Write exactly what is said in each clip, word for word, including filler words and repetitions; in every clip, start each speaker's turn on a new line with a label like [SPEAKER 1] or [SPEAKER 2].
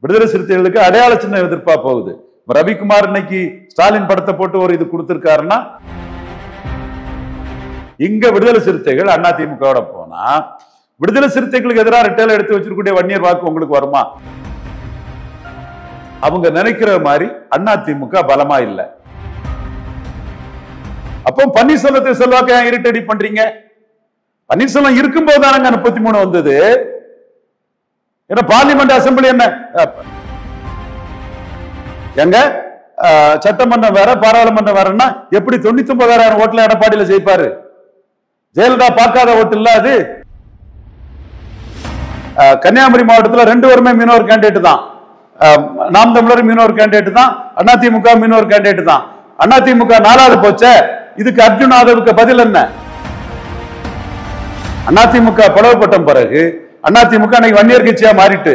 [SPEAKER 1] விடுதலை சிறுத்தைகளுக்கு அடையாள சின்ன எதிர்ப்பா போகுது. ரவிக்குமார் இன்னைக்கு ஸ்டாலின் படத்தை போட்டு ஒரு இது கொடுத்திருக்காருன்னா, இங்க விடுதலை சிறுத்தைகள் அதிமுகவோட போனா விடுதலை சிறுத்தைகளுக்கு எதிராக ரெட்டையில எடுத்து வச்சிருக்கக்கூடிய வன்னியர் வாக்கு உங்களுக்கு வருமா? அவங்க நினைக்கிற மாதிரி அதிமுக பலமா இல்ல. அப்போ பன்னீர்செல்வத்தை செல்வாக்க இரிட்டேட் பண்றீங்க. பன்னீர்செல்வம் இருக்கும்போது தானங்க முப்பத்தி மூணு வந்தது. ஏன்னா பார்லிமெண்ட் அசம்பிளி என்ன எங்க சட்டமன்றம் வேற பாராளுமன்றம் வேறன்னா எப்படி தொண்ணூத்தி ஒன்பதாயிரம் ஓட்டுல எடப்பாடியில ஜெயிப்பாரு? ஜெயலலிதா பார்க்காத ஓட்டு இல்ல அது. கன்னியாகுமரி மாவட்டத்தில் ரெண்டு வருமே மீனவர் கேண்டிடேட் தான். நாம் தமிழர் மீனவர் கேண்டிடேட் தான். அதிமுக மீனவர் கேண்டிடேட் தான். அதிமுக நாலாவது போச்ச. இதுக்கு அர்ஜுன் ஆதவுக்கு பதில் என்ன? அதிமுக பிளவுபட்ட பிறகு அதிமுக இன்னைக்கு வன்னியர் கட்சியா மாறிட்டு.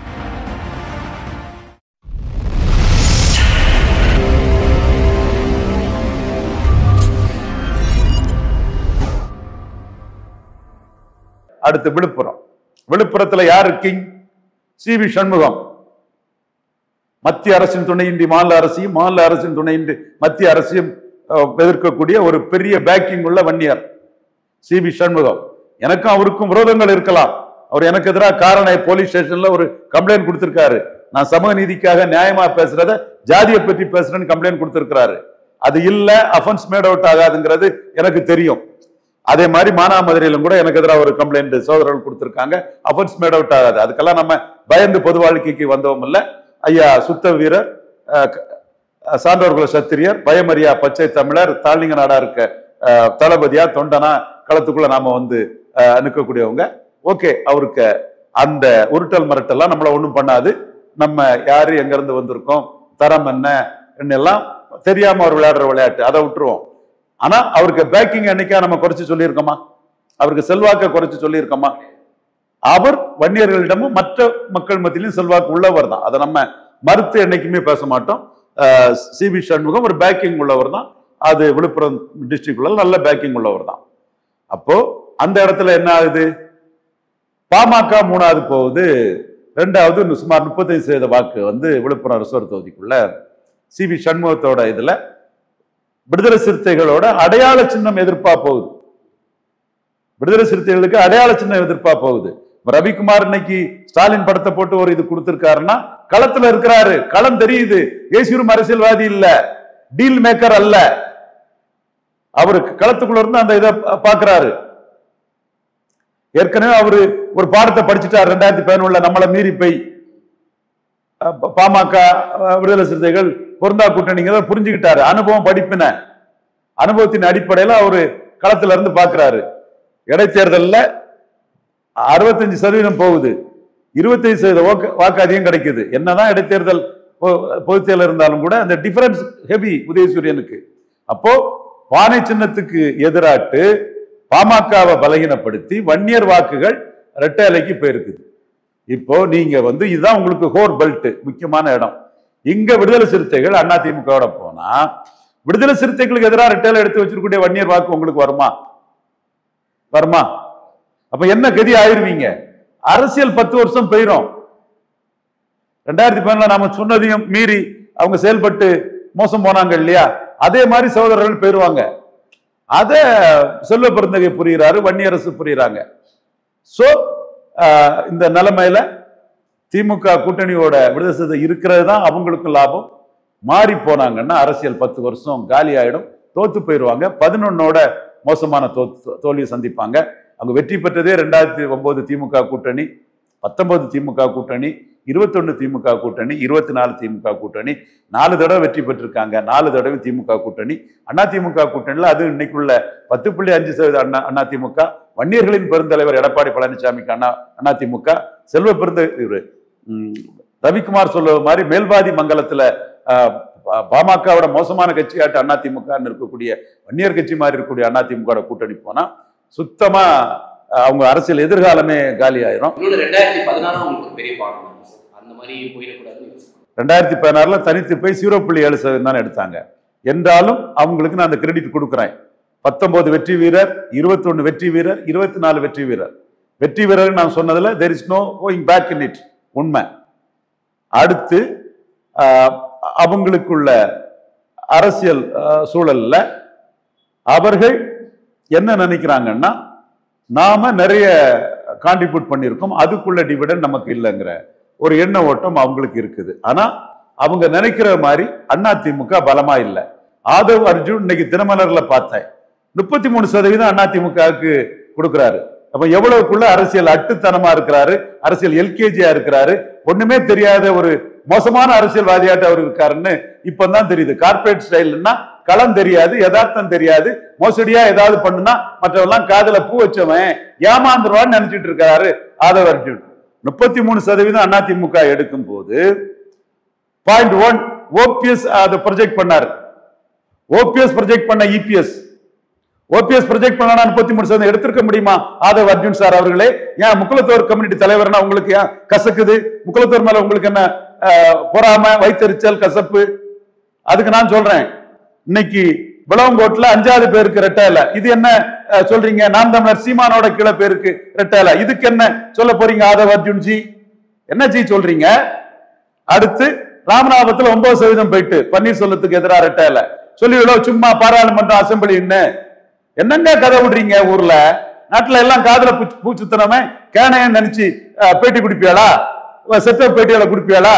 [SPEAKER 1] அடுத்து விழுப்புரம். விழுப்புரத்துல யாரு கிங்? C V Shanmugam. மத்திய அரசின் துணையின்றி மாநில அரசையும், மாநில அரசின் துணையின்றி மத்திய அரசையும் எதிர்க்கக்கூடிய ஒரு பெரிய பேக்கிங் உள்ள வன்னியர் சி வி சண்முகம். எனக்கும் அவருக்கும் விரோதங்கள் இருக்கலாம். அவர் எனக்கு எதிராக காரண போலீஸ் ஸ்டேஷன்ல ஒரு கம்ப்ளைண்ட் கொடுத்திருக்காரு. நான் சமூக நீதிக்காக நியாயமா பேசுறத ஜாதியை பற்றி பேசுறேன்னு கம்ப்ளைண்ட் கொடுத்திருக்கிறாரு. அது இல்ல, அஃபென்ஸ் மேட் அவுட் ஆகாதுங்கிறது எனக்கு தெரியும். அதே மாதிரி மானாமதுரையிலும் கூட எனக்கு எதிராக ஒரு கம்ப்ளைண்ட் சோதரர்கள் கொடுத்திருக்காங்க. அஃபென்ஸ் மேட் அவுட் ஆகாது. அதுக்கெல்லாம் நம்ம பயந்து பொது வாழ்க்கைக்கு வந்தோம் இல்ல. ஐயா சுத்த வீரர், சான்றோர்கள் சத்திரியர், பயமரியா பச்சை தமிழர், தாழ்லிங்க நாடா இருக்க தளபதியா தொண்டனா களத்துக்குள்ள நாம வந்து அனுக்கக்கூடியவங்க. ஓகே, அவருக்கு அந்த உருட்டல் மிரட்டெல்லாம் நம்மள ஒண்ணும் பண்ணாது. நம்ம யாரு எங்க இருந்து வந்திருக்கோம், தரம் என்ன எல்லாம் தெரியாம அவர் விளையாடுற விளையாட்டு, அதை விட்டுருவோம். ஆனா அவருக்கு பேக்கிங் என்னைக்கா நம்ம குறைச்சு சொல்லியிருக்கோமா? அவருக்கு செல்வாக்க குறைச்சு சொல்லியிருக்கோமா? அவர் வன்னியர்களிடமும் மற்ற மக்கள் மத்தியிலும் செல்வாக்கு உள்ளவர் தான். அதை நம்ம மறுத்து என்னைக்குமே பேச மாட்டோம். சி வி சண்முகம் ஒரு பேக்கிங் உள்ளவர் தான். அது விழுப்புரம் டிஸ்ட்ரிக்ட்ல நல்ல பேக்கிங் உள்ளவர் தான். அப்போ அந்த இடத்துல என்ன ஆகுது? பாமக மூணாவது போகுது. ரெண்டாவது சுமார் முப்பத்தைந்து சதவீத வாக்கு வந்து விழுப்புரம் ரிசர்வ் தொகுதிக்குள்ள சி வி சண்முகத்தோட இதுல விடுதலை சிறுத்தைகளோட அடையாள சின்னம் எதிர்ப்பா போகுது. விடுதலை சிறுத்தைகளுக்கு அடையாள சின்னம் எதிர்ப்பா போகுது. ரவிக்குமார் இன்னைக்கு ஸ்டாலின் படத்தை போட்டு ஒரு இது கொடுத்திருக்காருன்னா களத்துல இருக்கிறாரு. களம் தெரியுது. ஏசியூரும் அரசியல்வாதி இல்ல, டீல் மேக்கர் அல்ல. அவருக்கு களத்துக்குள்ள இருந்து அந்த இதை பாக்குறாரு. ஏற்கனவே அவரு ஒரு பாடத்தை படிச்சுட்டார். ரெண்டாயிரத்தி பதினொன்னுல நம்மளை மீறி போய் பாமக விடுதலை சிறுத்தைகள் பொருந்தா கூட்டணிங்கிறத புரிஞ்சுக்கிட்டாரு. அனுபவம் படிப்பின அனுபவத்தின் அடிப்படையில அவரு களத்துல இருந்து பாக்குறாரு. இடைத்தேர்தல்ல அறுபத்தஞ்சு சதவீதம் போகுது, இருபத்தைந்து சதவீத வாக்கு அதிகம் கிடைக்குது. என்னதான் இடைத்தேர்தல் பொதுத் தேர்தல் இருந்தாலும் கூட அந்த டிஃபரன்ஸ் ஹெவி உதயசூரியனுக்கு. அப்போ பானை சின்னத்துக்கு எதிராட்டு பாமகவை பலகீனப்படுத்தி வன்னியர் வாக்குகள் இரட்டை இலைக்கு போயிருக்குது. இப்போ நீங்க வந்து இதுதான் உங்களுக்கு ஹோர் பெல்ட், முக்கியமான இடம். இங்க விடுதலை சிறுத்தைகள் அதிமுகவோட போனா விடுதலை சிறுத்தைகளுக்கு எதிராக ரெட்டையில எடுத்து வச்சிருக்கக்கூடிய வன்னியர் வாக்கு உங்களுக்கு வருமா? வருமா? அப்ப என்ன கதி ஆயிருவீங்க? அரசியல் பத்து வருஷம் போயிரும். ரெண்டாயிரத்தி பதினொன்னுல நாம சொன்னதையும் மீறி அவங்க செயல்பட்டு மோசம் போனாங்க இல்லையா? அதே மாதிரி சகோதரர்கள் போயிருவாங்க. அத செல்வ பெருந்தகை புரிகிறாரு, வன்னியரசு புரியுறாங்க. சோ இந்த நிலைமையில திமுக கூட்டணியோட விடுதலை சிறுத்தை இருக்கிறது தான் அவங்களுக்கு லாபம். மாறி போனாங்கன்னா அரசியல் பத்து வருஷம் காலி ஆயிடும், தோத்து போயிடுவாங்க. பதினொன்னோட மோசமான தோத்து தோல்வியை சந்திப்பாங்க. அவங்க வெற்றி பெற்றதே ரெண்டாயிரத்தி ஒன்பது திமுக கூட்டணி, பத்தொன்பது திமுக கூட்டணி, இருபத்தி ஒன்னு திமுக கூட்டணி, இருபத்தி நாலு திமுக கூட்டணி, நாலு தடவை வெற்றி பெற்றிருக்காங்க. நாலு தடவை திமுக கூட்டணி. அதிமுக கூட்டணியில அது இன்னைக்குள்ள பத்து புள்ளி அஞ்சு சதவீத அண்ணா அதிமுக, வன்னியர்களின் பெருந்தலைவர் எடப்பாடி பழனிசாமிக்கு அண்ணா அதிமுக, செல்வ பெருந்த ரவிக்குமார் சொல்லுவது மாதிரி மேல்பாதி மங்கலத்துல பாமகவோட மோசமான கட்சியாட்டு அதிமுக இருக்கக்கூடிய வன்னியர் கட்சி மாதிரி இருக்கக்கூடிய அதிமுக கூட்டணி போனா சுத்தமா அவங்க அரசியல் எதிர்காலமே காலி ஆயிரும். ரெண்டாயிரத்தி பதினாறுல தனித்து போய் ஜீரோ புள்ளி ஏழு சதவீதம் தான் எடுத்தாங்க. என்றாலும் அவங்களுக்கு நான் அந்த கிரெடிட் கொடுக்குறேன். பத்தொன்பது வெற்றி வீரர், இருபத்தி ஒன்னு வெற்றி வீரர், இருபத்தி நாலு வெற்றி வீரர். வெற்றி வீரர் நான் சொன்னதுல there is no going back in it. உண்மை. அடுத்து அவங்களுக்குள்ள அரசியல் சூழல்ல அவர்கள் என்ன நினைக்கிறாங்கன்னா, நாம நிறைய கான்ட்ரிபியூட் பண்ணியிருக்கோம், அதுக்குள்ள டிவிடன் நமக்கு இல்லைங்கிற ஒரு எண்ண ஓட்டம் அவங்களுக்கு இருக்குது. ஆனா அவங்க நினைக்கிற மாதிரி அதிமுக பலமா இல்லை. ஆதவ் அர்ஜுன் இன்னைக்கு தினமலர்ல பார்த்தேன், முப்பத்தி மூணு சதவீதம் அதிமுகவுக்கு கொடுக்கிறாரு. அப்ப எவ்வளவுக்குள்ள அரசியல் அட்டுத்தனமா இருக்கிறாரு, அரசியல் எல்கேஜியா இருக்கிறாரு, ஒண்ணுமே தெரியாத ஒரு மோசமான அரசியல்வாதியாட்ட அவர் இருக்காருன்னு இப்பதான் தெரியுது. கார்பரேட் ஸ்டைல்னா களம் தெரியாது, யதார்த்தம் தெரியாது, மோசடியா ஏதாவது பண்ணுனா மற்றவெல்லாம் காதல பூ வச்சவன் ஏமாந்துருவான்னு நினைச்சிட்டு இருக்காரு ஆதவ் அர்ஜுன். முப்பத்தி மூணு சதவீதம் அதிமுக எடுக்கும் போது பாயிண்ட் ஒன் ஓபிஎஸ் அதை ப்ரொஜெக்ட் பண்ணாரு. ஓபிஎஸ் ப்ரொஜெக்ட் பண்ண இபிஎஸ் ஓபிஎஸ் ப்ரொஜெக்ட் பண்ணா முப்பத்தி மூணு சதவீதம் எடுத்திருக்க முடியுமா ஆதவ் அர்ஜுன் சார் அவர்களே? ஏன் முக்குலத்தோர் கம்யூனிட்டி தலைவர்னா உங்களுக்கு ஏன் கசக்குது? முக்குலத்தோர் மேல உங்களுக்கு என்ன பொறாம, வைத்தறிச்சல், கசப்பு? அதுக்கு நான் சொல்றேன், இன்னைக்கு விளவங்கோட்ல அஞ்சாவது பேருக்கு ரெட்டை. இது என்ன சொல்றீங்க? நாம் தமிழர் சீமானோட கீழே பேருக்கு ரெட்டை. இதுக்கு என்ன சொல்ல போறீங்க ஆதவ் அர்ஜுன் ஜி? என்ன ஜி சொல்றீங்க? அடுத்து ராமநாதபுரத்துல ஒன்பது சதவீதம் போயிட்டு பன்னீர்செல்வத்துக்கு எதிராக ரெட்டை சொல்லி சும்மா பாராளுமன்ற அசம்பிளி என்னங்க கதை விடுறீங்க? ஊர்ல நாட்டுல எல்லாம் காதல பூச்சுத்தனமே கேனையன்னு நினைச்சு பேட்டி குடிப்பியாளா? செத்த பேட்டியால குடிப்பியாளா?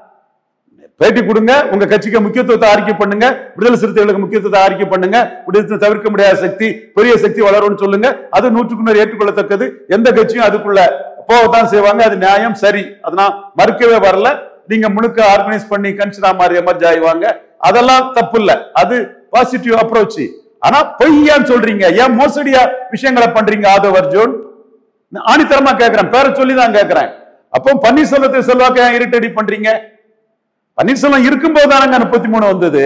[SPEAKER 1] பேட்டி கொடுங்க, உங்க கட்சிக்கு முக்கியத்துவத்தை அறிக்கை பண்ணுங்க, விடுதலை சிறுத்தைகளுக்கு முக்கியத்துவத்தை அறிக்கை பண்ணுங்க, விடுதலை தவிர்க்க முடியாத சக்தி பெரிய சக்தி வளரும்னு சொல்லுங்க. அது நூற்றுக்கு நூறு ஏற்றுக்கொள்ளத்தக்கது. எந்த கட்சியும் அதுக்குள்ள போகத்தான் செய்வாங்க, அது நியாயம், சரி, அதெல்லாம் மறுக்கவே வரல. நீங்க முழுக்க ஆர்கனைஸ் பண்ணி கன்சிடா மாதிரி எமர்ஜ் ஆயிவாங்க, அதெல்லாம் தப்பு இல்ல, அது பாசிட்டிவ் அப்ரோச். ஆனா பொய்யான்னு சொல்றீங்க, ஏன் மோசடியா விஷயங்களை பண்றீங்க ஆதவ் அர்ஜுன்? ஆணித்தரமா கேட்கிறேன், பேரை சொல்லிதான் கேட்கிறேன். அப்போ பன்னீர்செல்வத்தை செல்வாக்க ஏன் இரிட்டேட் பண்றீங்க? பன்னீர்செல்வம் இருக்கும் போதுதானங்க முப்பத்தி மூணு வந்தது.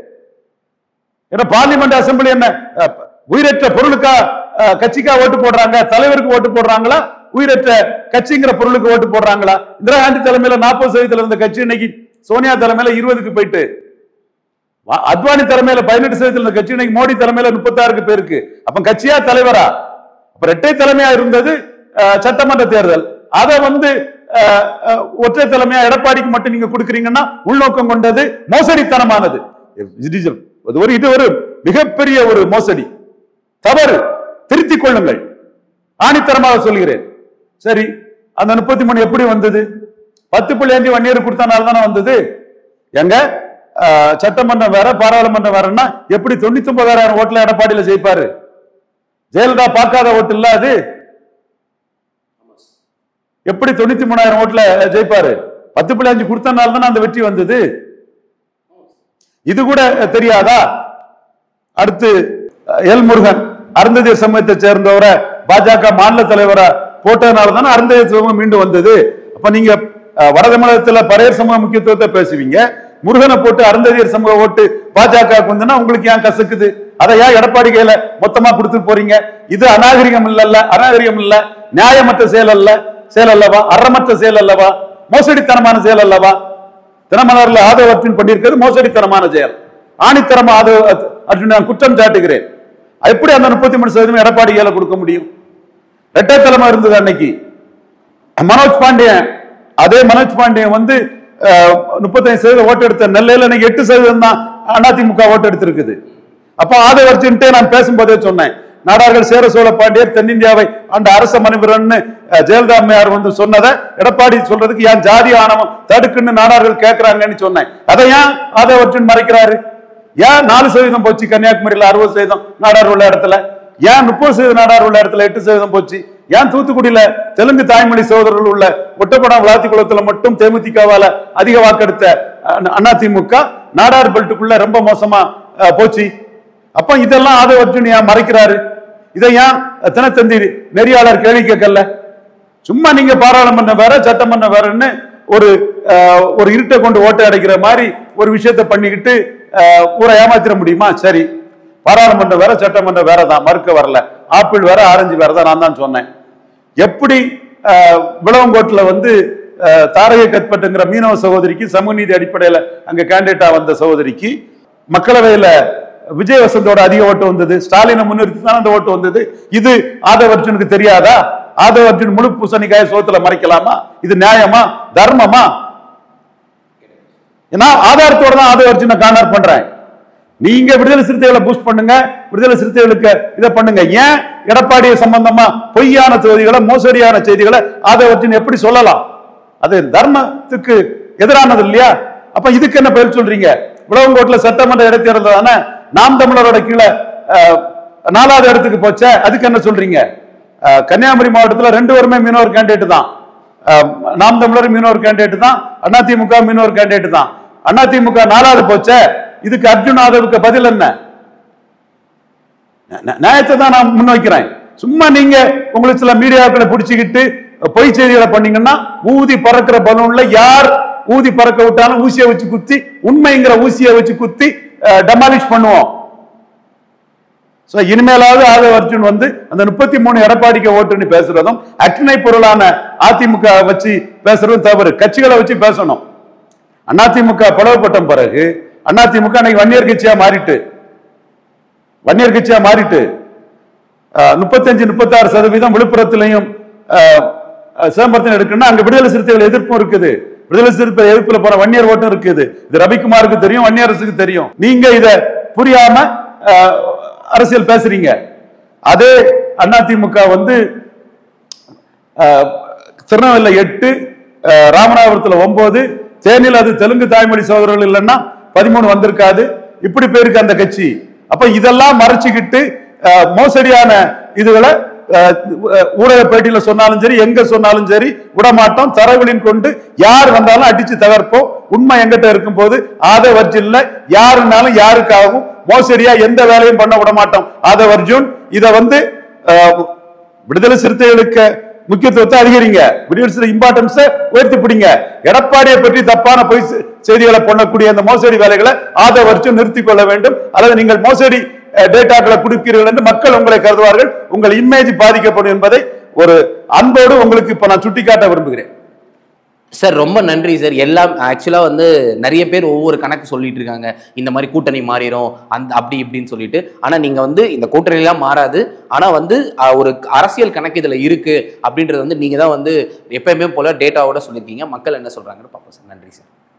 [SPEAKER 1] ஏன்னா பார்லிமெண்ட் அசம்பிளி என்ன உயிரற்ற பொருளுக்கா கட்சிக்கா ஓட்டு போடுறாங்க? தலைவருக்கு ஓட்டு போடுறாங்களா? உயிரற்ற கட்சிங்கிற பொருளுக்கு ஓட்டு போடுறாங்களா? இந்திரா காந்தி தலைமையில நாற்பது சதவீதத்துல இருந்த கட்சி இன்னைக்கு சோனியா தலைமையில இருபதுக்கு போயிட்டு, அத்வானி தலைமையில பதினெட்டு சதவீதத்துல இருந்த கட்சி இன்னைக்கு மோடி தலைமையில முப்பத்தி ஆறுக்கு பேருக்கு. அப்ப கட்சியா தலைவரா? அப்ப இரட்டை தலைமையா இருந்தது சட்டமன்ற தேர்தல். அதை வந்து ஒற்றை தலைமையா எடப்பாடிக்கு மட்டும் நீங்க கொடுக்குறீங்கன்னா உள்நோக்கம் கொண்டது, மோசடித்தனமானது. ஒரு இது ஒரு மிகப்பெரிய ஒரு மோசடி, தவறு, திருத்திக் கொள்ளுங்கள், ஆணித்தரமாக சொல்கிறேன். சரி, அந்த முப்பத்தி மூணு எப்படி வந்தது? பத்து புள்ளி அஞ்சு வன்னியர் கொடுத்தனால தானே வந்தது. எங்க சட்டமன்றம் வேற பாராளுமன்றம் வேறன்னா எப்படி தொண்ணூத்தி ஒன்பதாயிரம் ஓட்டுல எடப்பாடியில ஜெயிப்பாரு? ஜெயலலிதா பார்க்காத ஓட்டு இல்ல அது. எப்படி தொண்ணூத்தி மூணாயிரம் ஓட்டுல ஜெயிப்பாரு? பத்து புள்ளி அஞ்சு கொடுத்தனால தானே அந்த வெற்றி வந்தது. இது கூட தெரியாதா? அடுத்து எல் முருகன் அருந்ததியர் சமூகத்தை சேர்ந்தவரை பாஜக மாநில தலைவரை போட்டதுனால தானே அருந்ததியர் சமூகம் மீண்டும் வந்தது. அப்ப நீங்க வட தமிழகத்துல பரையர் சமூக முக்கியத்துவத்தை பேசுவீங்க, முருகனை போட்டு அருந்ததியர் சமூக ஓட்டு பாஜக வந்துன்னா உங்களுக்கு ஏன் கசக்குது? அதை ஏன் எடப்பாடி கையில மொத்தமா கொடுத்து போறீங்க? இது அநாகரிகம் இல்ல, அநாகரிகம் இல்ல, நியாயமற்ற செயல் அல்ல, செயல் அல்லவா? அறமற்ற செயல் அல்லவா? மோசடித்தனமான செயல் அல்லவா? தினமலர்ல ஆதவ் அர்ஜுன் பண்ணியிருக்கிறது மோசடித்தனமான செயல். ஆணித்தரமா ஆதவ் அர்ஜுன் நான் குற்றம் சாட்டுகிறேன். எப்படி அந்த முப்பத்தி மூணு சதவீதம் எடப்பாடி கையில கொடுக்க முடியும்? இரட்டை தலைமை இருந்தது அன்னைக்கு. மனோஜ் பாண்டியன், அதே மனோஜ் பாண்டியன் வந்து முப்பத்தைந்து சதவீதம் ஓட்டு எடுத்த நெல்லையில இன்னைக்கு எட்டு சதவீதம் தான் அதிமுக ஓட்டு எடுத்திருக்குது. அப்ப ஆதவ் அர்ஜுன்ட்டே நான் பேசும்போதே சொன்னேன், நாடார்கள் சேர சோழ பாண்டியர் தென்னிந்தியாவை அந்த அரச மணிபுரன் ஜெயலலிதா அம்மையார் வந்து சொன்னதை எடப்பாடி சொல்றதுக்கு ஏன் ஜாதி ஆணவம் தடுக்குன்னு நாடார்கள் கேட்கிறாங்கன்னு சொன்னேன். அதை ஏன் ஆதவ் அர்ஜுன் மறைக்கிறாரு? ஏன் நாலு சதவீதம் போச்சு கன்னியாகுமரியில, அறுபது சதவீதம் நாடார் உள்ள இடத்துல? ஏன் முப்பது சதவீதம் நாடார் உள்ள இடத்துல எட்டு சதவீதம் போச்சு? ஏன் தூத்துக்குடியில தெலுங்கு தாய்மொழி சகோதரர்கள் உள்ள ஒட்டப்படம் விளாத்திக்குளத்துல மட்டும் தேமுதிகவால அதிக வாக்கெடுத்த அதிமுக நாடார் பெல்ட்டுக்குள்ள ரொம்ப மோசமா போச்சு? அப்ப இதெல்லாம் ஆதவ் அர்ஜுன் ஏன் மறைக்கிறாரு? இதை ஏன் தினத்தந்தி நெறியாளர் கேள்வி கேட்கல? சும்மா நீங்க பாராளுமன்றம் வேற சட்டமன்றம் வேறன்னு ஒரு ஒரு இருட்டை கொண்டு ஓட்டை அடைக்கிற மாதிரி ஒரு விஷயத்தை பண்ணிக்கிட்டு ஊரை ஏமாத்திர முடியுமா? சரி, பாராளுமன்றம் வேற சட்டமன்றம் வேறதான், மறுக்க வரல. ஆப்பிள் வேற ஆரஞ்சு வேறதான், நான் தான் சொன்னேன். எப்படி விளவங்கோட்டுல வந்து தாரகை கத்பட்டுங்கிற மீனவ சகோதரிக்கு சமூக நீதி அடிப்படையில அங்க கேண்டிடேட்டா வந்த சகோதரிக்கு மக்களவையில விஜய் வசந்தோட அதிக ஓட்டு வந்தது, ஸ்டாலினை முன்னிறுத்தி தான் அந்த ஓட்டு வந்தது. இது ஆதவ் அர்ஜுனுக்கு தெரியாதா? ஆதவ் அர்ஜுன் முழு பூசணிக்காய சோத்துல மறைக்கலாமா? இது நியாயமா, தர்மமா? நான் ஆதாரத்தோட தான் ஆதவ அர்ஜுனை கார்னர் பண்றேன். நீங்க விடுதலை சிறுத்தைகளை பூஸ்ட் பண்ணுங்க, விடுதலை சிறுத்தைகளுக்கு இதை பண்ணுங்க. ஏன் எடப்பாடி சம்பந்தமா பொய்யான செய்திகளை, மோசடியான செய்திகளை ஆதவ அர்ஜுன் எப்படி சொல்லலாம்? அது தர்மத்துக்கு எதிரானது இல்லையா? அப்ப இதுக்கு என்ன பதில் சொல்றீங்க? விளவங்கோட்டில் சட்டமன்ற இடைத்தேர்தல் தானே நாம் தமிழரோட கீழே நாலாவது இடத்துக்கு போச்ச, அதுக்கு என்ன சொல்றீங்க? கன்னியாகுமரி மாவட்டத்தில் ரெண்டு பேருமே மீனவர் கேண்டிடேட் தான். நாம் தமிழர் மீனவர் கேண்டிடேட் தான், அதிமுக மீனவர் கேண்டிடேட் தான். அதிமுக நாலாவது போச்ச, இதுக்கு அர்ஜுன் ஆதவுக்கு பதில் என்ன? நியாயத்தை தான் நான் முன்வைக்கிறேன். சும்மா நீங்க உங்களுக்கு சில மீடியாக்களை பிடிச்சிக்கிட்டு பொய் செய்திகளை பண்ணீங்கன்னா ஊதி பறக்கிற பலூன்ல யார் ஊதி பறக்க விட்டாலும் ஊசியை வச்சு குத்தி, உண்மைங்கிற ஊசியை வச்சு குத்தி டெமாலிஷ் பண்ணுவோம். இனிமேலாவது ஆதவ அர்ஜுன் வந்து அந்த முப்பத்தி மூணு எடப்பாடிக்கு ஓட்டுன்னு பேசுறதும், அக்னை பொருளான அதிமுக வச்சு பேசுறதும் தவறு. கட்சிகளை வச்சு பேசணும். அதிமுக பிளவுபட்ட பிறகு அதிமுக அன்னைக்கு வன்னியர் கட்சியா மாறிட்டு வன்னியர் கட்சியா மாறிட்டு முப்பத்தஞ்சு முப்பத்தி ஆறு சதவீதம் விழுப்புரத்திலையும் சிதம்பரத்திலும் இருக்குன்னா அங்க விடுதலை சிறுத்தைகள் எதிர்ப்பும் இருக்குது. விடுதலை சிறுத்தை எதிர்ப்புல போற வன்னியர் ஓட்டம் இருக்குது. இது ரவிக்குமாருக்கு தெரியும், வன்னியரசுக்கு தெரியும். நீங்க இத புரியாம அரசியல் பேசுறீங்க. அதே அதிமுக வந்து திருநெல்வேலியில எட்டு, ராமநாதபுரத்துல ஒன்பது, தேனியில் அது தெலுங்கு தாய்மொழி சகோதரர்கள் இல்லைன்னா பதிமூணு வந்திருக்காது. இப்படி பேருக்கு அந்த கட்சி. அப்ப இதெல்லாம் மறைச்சுக்கிட்டு மோசடியான இதுகளை ஊடக பேட்டியில சொன்னாலும் சரி, எங்க சொன்னாலும் சரி விடமாட்டோம். தரவுகளின் கொண்டு யார் வந்தாலும் அடிச்சு தகர்ப்போம். உண்மை எங்கிட்ட இருக்கும் போது ஆதவ அர்ஜுன்ல யாருனாலும் யாருக்காகவும் மோசடியா எந்த வேலையும் பண்ண விட மாட்டோம். ஆதவ அர்ஜுன் இத வந்து விடுதலை சிறுத்தைகளுக்கு முக்கியத்துவத்தை அதிகரிங்க, விடுதலை இம்பார்ட்டன்ஸ் உயர்த்தி பிடிங்க. எடப்பாடியை பற்றி தப்பான பொய் செய்திகளை பண்ணக்கூடிய அந்த மோசடி வேலைகளை ஆதவ அர்ஜுன் நிறுத்திக் கொள்ள வேண்டும். அல்லது நீங்கள் மோசடி டேட்டாக்களை கொடுக்கிறீர்கள் என்று மக்கள் உங்களை கருதுவார்கள், உங்கள் இமேஜ் பாதிக்கப்படும் என்பதை ஒரு அன்போடு உங்களுக்கு இப்ப நான் சுட்டிக்காட்ட விரும்புகிறேன்.
[SPEAKER 2] சார் ரொம்ப நன்றி சார். எல்லாம் ஆக்சுவலாக வந்து நிறைய பேர் ஒவ்வொரு கணக்கு சொல்லிட்டு இருக்காங்க, இந்த மாதிரி கூட்டணி மாறிடும் அந்த அப்படி இப்படின்னு சொல்லிட்டு. ஆனால் நீங்கள் வந்து இந்த கூட்டணிலாம் மாறாது, ஆனால் வந்து ஒரு அரசியல் கணக்கு இதில் இருக்குது அப்படின்றது வந்து நீங்கள் தான் வந்து எப்பயுமே போல டேட்டாவோட சொல்லியிருக்கீங்க. மக்கள் என்ன சொல்கிறாங்கன்னு பார்ப்போம் சார். நன்றி சார்.